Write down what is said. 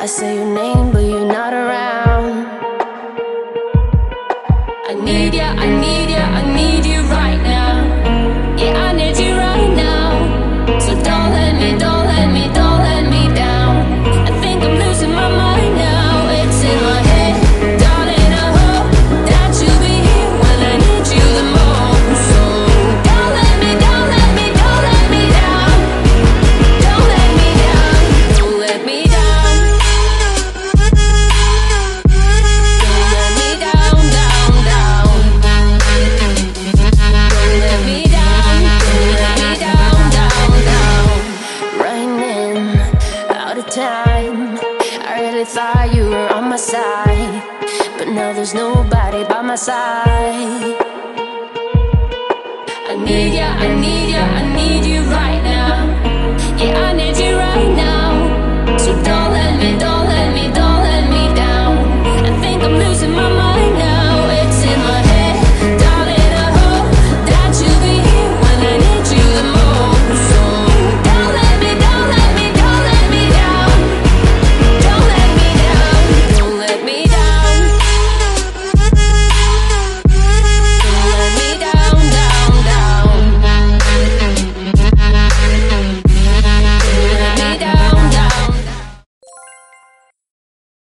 say your name, but you're not around. I need ya, I need ya, I need you right now. Yeah, I need you right now. So don't let me, don't let me, don't let me down. I think I'm losing my mind now. It's in my head, darling, I hope that you'll be here when I need you the most. So don't let me, don't let me, don't let me down. Don't let me down, don't let me down. Don't let me down, down, down. Don't let me down, don't let me down, down, down. Running out of time. I really thought you were on my side, but now there's nobody by my side. I need ya, I need ya, I need you right now. Yeah, I need you right now.